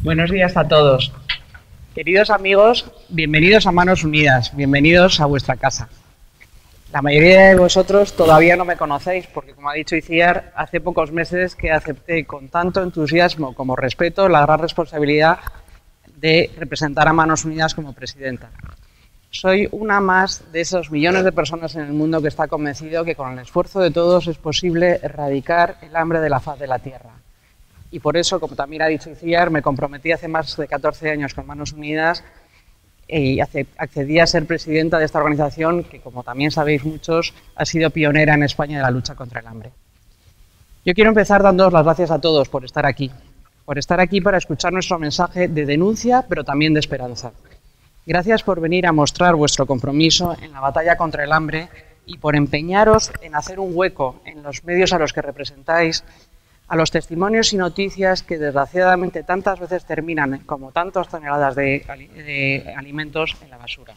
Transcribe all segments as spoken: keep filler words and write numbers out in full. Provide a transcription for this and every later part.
Buenos días a todos. Queridos amigos, bienvenidos a Manos Unidas, bienvenidos a vuestra casa. La mayoría de vosotros todavía no me conocéis porque, como ha dicho Itziar, hace pocos meses que acepté con tanto entusiasmo como respeto la gran responsabilidad de representar a Manos Unidas como presidenta. Soy una más de esos millones de personas en el mundo que está convencido que con el esfuerzo de todos es posible erradicar el hambre de la faz de la tierra. Y por eso, como también ha dicho Itziar, me comprometí hace más de catorce años con Manos Unidas y accedí a ser presidenta de esta organización que, como también sabéis muchos, ha sido pionera en España de la lucha contra el hambre. Yo quiero empezar dándoos las gracias a todos por estar aquí, por estar aquí para escuchar nuestro mensaje de denuncia, pero también de esperanza. Gracias por venir a mostrar vuestro compromiso en la batalla contra el hambre y por empeñaros en hacer un hueco en los medios a los que representáis a los testimonios y noticias que desgraciadamente tantas veces terminan como tantas toneladas de, de alimentos en la basura.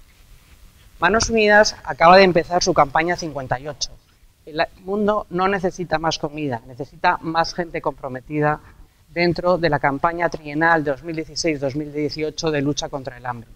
Manos Unidas acaba de empezar su campaña cincuenta y ocho. El mundo no necesita más comida, necesita más gente comprometida dentro de la campaña trienal dos mil dieciséis dos mil dieciocho de lucha contra el hambre.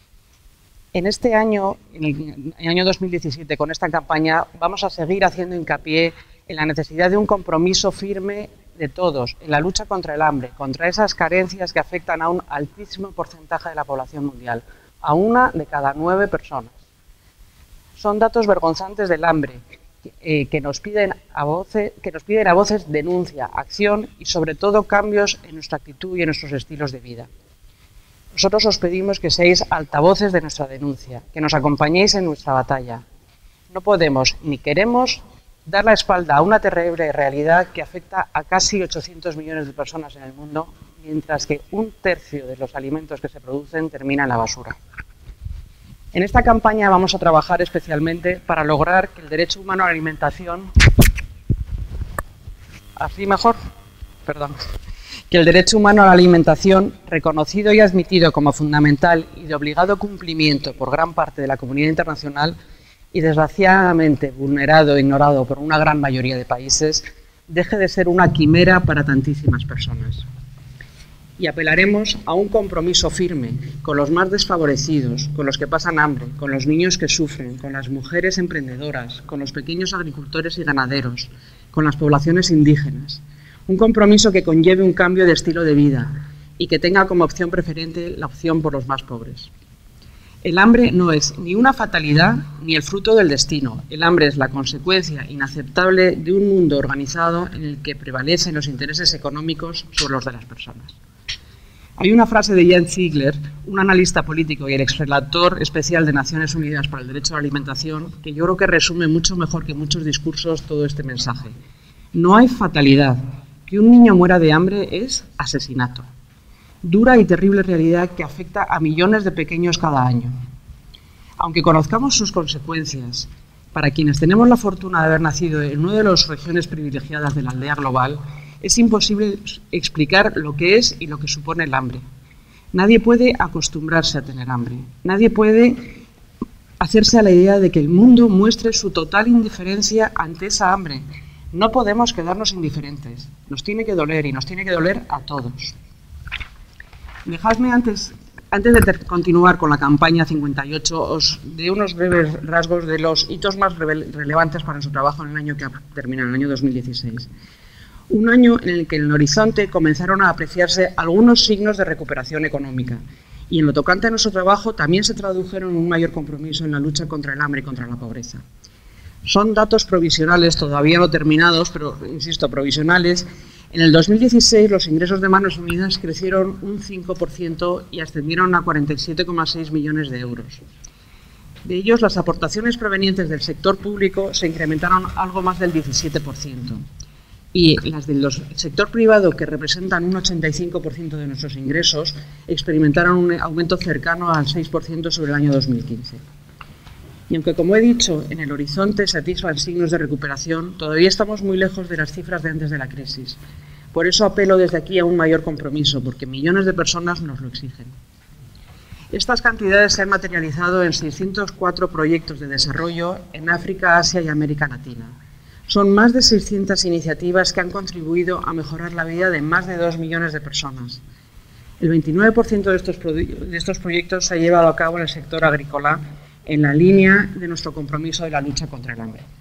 En este año, en el año dos mil diecisiete, con esta campaña, vamos a seguir haciendo hincapié en la necesidad de un compromiso firme de todos en la lucha contra el hambre, contra esas carencias que afectan a un altísimo porcentaje de la población mundial, a una de cada nueve personas. Son datos vergonzantes del hambre, Eh, que, nos piden a voces, que nos piden a voces denuncia, acción y sobre todo cambios en nuestra actitud y en nuestros estilos de vida. Nosotros os pedimos que seáis altavoces de nuestra denuncia, que nos acompañéis en nuestra batalla. No podemos ni queremos dar la espalda a una terrible realidad que afecta a casi ochocientos millones de personas en el mundo, mientras que un tercio de los alimentos que se producen termina en la basura. En esta campaña vamos a trabajar especialmente para lograr que el derecho humano a la alimentación, así mejor, perdón, que el derecho humano a la alimentación, reconocido y admitido como fundamental y de obligado cumplimiento por gran parte de la comunidad internacional y desgraciadamente vulnerado e ignorado por una gran mayoría de países, deje de ser una quimera para tantísimas personas. Y apelaremos a un compromiso firme con los más desfavorecidos, con los que pasan hambre, con los niños que sufren, con las mujeres emprendedoras, con los pequeños agricultores y ganaderos, con las poblaciones indígenas. Un compromiso que conlleve un cambio de estilo de vida y que tenga como opción preferente la opción por los más pobres. El hambre no es ni una fatalidad ni el fruto del destino. El hambre es la consecuencia inaceptable de un mundo organizado en el que prevalecen los intereses económicos sobre los de las personas. Hay una frase de Jens Ziegler, un analista político y el exrelator especial de Naciones Unidas para el Derecho a la Alimentación, que yo creo que resume mucho mejor que muchos discursos todo este mensaje. No hay fatalidad. Que un niño muera de hambre es asesinato. Dura y terrible realidad que afecta a millones de pequeños cada año. Aunque conozcamos sus consecuencias, para quienes tenemos la fortuna de haber nacido en una de las regiones privilegiadas de la aldea global, es imposible explicar lo que es y lo que supone el hambre. Nadie puede acostumbrarse a tener hambre. Nadie puede hacerse a la idea de que el mundo muestre su total indiferencia ante esa hambre. No podemos quedarnos indiferentes. Nos tiene que doler y nos tiene que doler a todos. Dejadme antes, antes de continuar con la campaña cincuenta y ocho, os dé unos breves rasgos de los hitos más relevantes para su trabajo en el año que termina, en el año dos mil dieciséis. Un año en el que en el horizonte comenzaron a apreciarse algunos signos de recuperación económica y en lo tocante a nuestro trabajo también se tradujeron en un mayor compromiso en la lucha contra el hambre y contra la pobreza. Son datos provisionales, todavía no terminados, pero insisto, provisionales. En el dos mil dieciséis los ingresos de Manos Unidas crecieron un cinco por ciento y ascendieron a cuarenta y siete coma seis millones de euros. De ellos, las aportaciones provenientes del sector público se incrementaron algo más del diecisiete por ciento. Y las del sector privado, que representan un ochenta y cinco por ciento de nuestros ingresos, experimentaron un aumento cercano al seis por ciento sobre el año dos mil quince. Y aunque, como he dicho, en el horizonte se atisban signos de recuperación, todavía estamos muy lejos de las cifras de antes de la crisis. Por eso apelo desde aquí a un mayor compromiso, porque millones de personas nos lo exigen. Estas cantidades se han materializado en seiscientos cuatro proyectos de desarrollo en África, Asia y América Latina. Son más de seiscientas iniciativas que han contribuido a mejorar la vida de más de dos millones de personas. El veintinueve por ciento de estos, de estos proyectos se ha llevado a cabo en el sector agrícola, en la línea de nuestro compromiso de la lucha contra el hambre.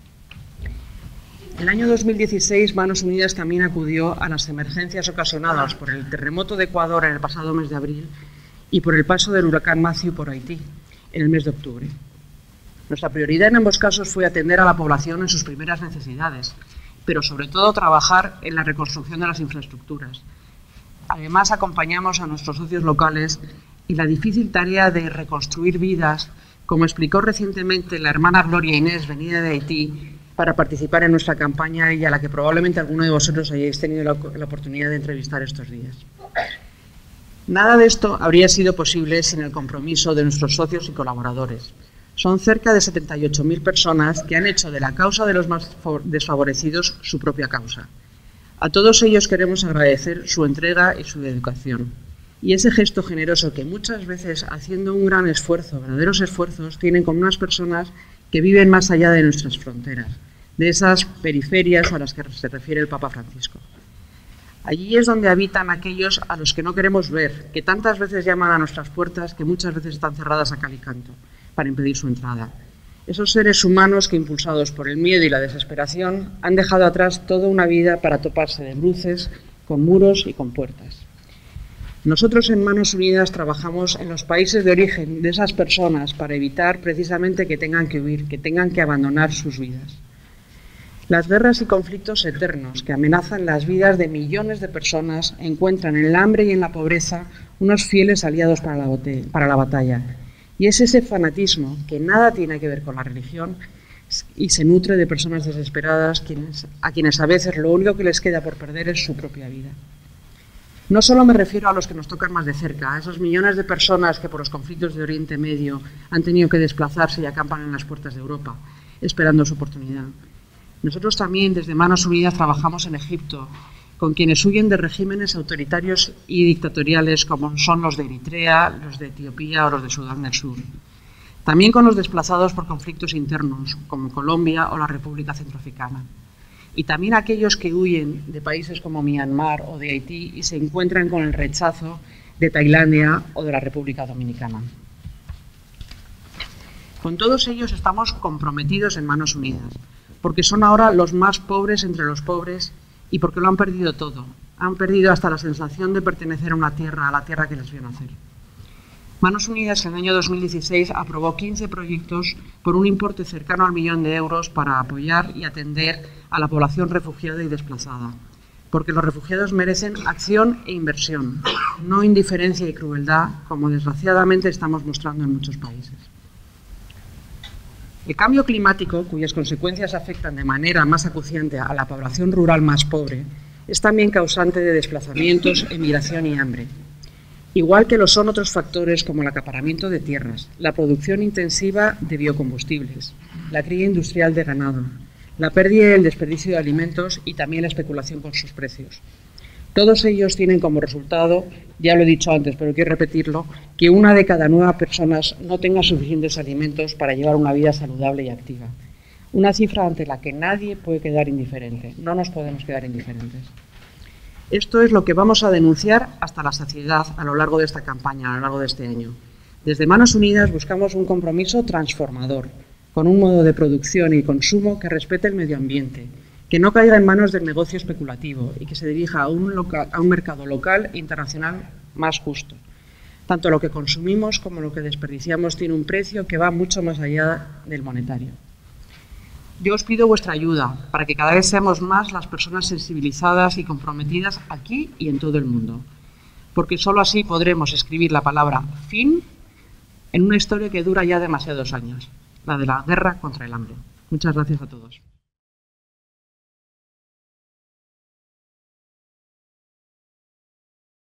El año dos mil dieciséis, Manos Unidas también acudió a las emergencias ocasionadas por el terremoto de Ecuador en el pasado mes de abril y por el paso del huracán Matthew por Haití en el mes de octubre. Nuestra prioridad en ambos casos fue atender a la población en sus primeras necesidades, pero sobre todo trabajar en la reconstrucción de las infraestructuras. Además, acompañamos a nuestros socios locales en la difícil tarea de reconstruir vidas, como explicó recientemente la hermana Gloria Inés, venida de Haití, para participar en nuestra campaña y a la que probablemente alguno de vosotros hayáis tenido la, la oportunidad de entrevistar estos días. Nada de esto habría sido posible sin el compromiso de nuestros socios y colaboradores. Son cerca de setenta y ocho mil personas que han hecho de la causa de los más desfavorecidos su propia causa. A todos ellos queremos agradecer su entrega y su dedicación. Y ese gesto generoso que muchas veces, haciendo un gran esfuerzo, verdaderos esfuerzos, tienen con unas personas que viven más allá de nuestras fronteras, de esas periferias a las que se refiere el Papa Francisco. Allí es donde habitan aquellos a los que no queremos ver, que tantas veces llaman a nuestras puertas, que muchas veces están cerradas a cal y canto, para impedir su entrada. Esos seres humanos que, impulsados por el miedo y la desesperación, han dejado atrás toda una vida para toparse de bruces, con muros y con puertas. Nosotros en Manos Unidas trabajamos en los países de origen de esas personas para evitar precisamente que tengan que huir, que tengan que abandonar sus vidas. Las guerras y conflictos eternos que amenazan las vidas de millones de personas encuentran en el hambre y en la pobreza unos fieles aliados para la, para la batalla. Y es ese fanatismo que nada tiene que ver con la religión y se nutre de personas desesperadas quienes, a quienes a veces lo único que les queda por perder es su propia vida. No solo me refiero a los que nos tocan más de cerca, a esos millones de personas que por los conflictos de Oriente Medio han tenido que desplazarse y acampan en las puertas de Europa, esperando su oportunidad. Nosotros también, desde Manos Unidas, trabajamos en Egipto, con quienes huyen de regímenes autoritarios y dictatoriales como son los de Eritrea, los de Etiopía o los de Sudán del Sur. También con los desplazados por conflictos internos, como Colombia o la República Centroafricana. Y también aquellos que huyen de países como Myanmar o de Haití y se encuentran con el rechazo de Tailandia o de la República Dominicana. Con todos ellos estamos comprometidos en Manos Unidas, porque son ahora los más pobres entre los pobres y porque lo han perdido todo. Han perdido hasta la sensación de pertenecer a una tierra, a la tierra que les vio nacer. Manos Unidas en el año dos mil dieciséis aprobó quince proyectos por un importe cercano al millón de euros para apoyar y atender a la población refugiada y desplazada. Porque los refugiados merecen acción e inversión, no indiferencia y crueldad, como desgraciadamente estamos mostrando en muchos países. El cambio climático, cuyas consecuencias afectan de manera más acuciante a la población rural más pobre, es también causante de desplazamientos, emigración y hambre. Igual que lo son otros factores como el acaparamiento de tierras, la producción intensiva de biocombustibles, la cría industrial de ganado, la pérdida y el desperdicio de alimentos y también la especulación con sus precios. Todos ellos tienen como resultado, ya lo he dicho antes, pero quiero repetirlo, que una de cada nueve personas no tenga suficientes alimentos para llevar una vida saludable y activa. Una cifra ante la que nadie puede quedar indiferente. No nos podemos quedar indiferentes. Esto es lo que vamos a denunciar hasta la saciedad a lo largo de esta campaña, a lo largo de este año. Desde Manos Unidas buscamos un compromiso transformador, con un modo de producción y consumo que respete el medio ambiente, que no caiga en manos del negocio especulativo y que se dirija a un, local, a un mercado local e internacional más justo. Tanto lo que consumimos como lo que desperdiciamos tiene un precio que va mucho más allá del monetario. Yo os pido vuestra ayuda para que cada vez seamos más las personas sensibilizadas y comprometidas aquí y en todo el mundo, porque solo así podremos escribir la palabra fin en una historia que dura ya demasiados años, la de la guerra contra el hambre. Muchas gracias a todos.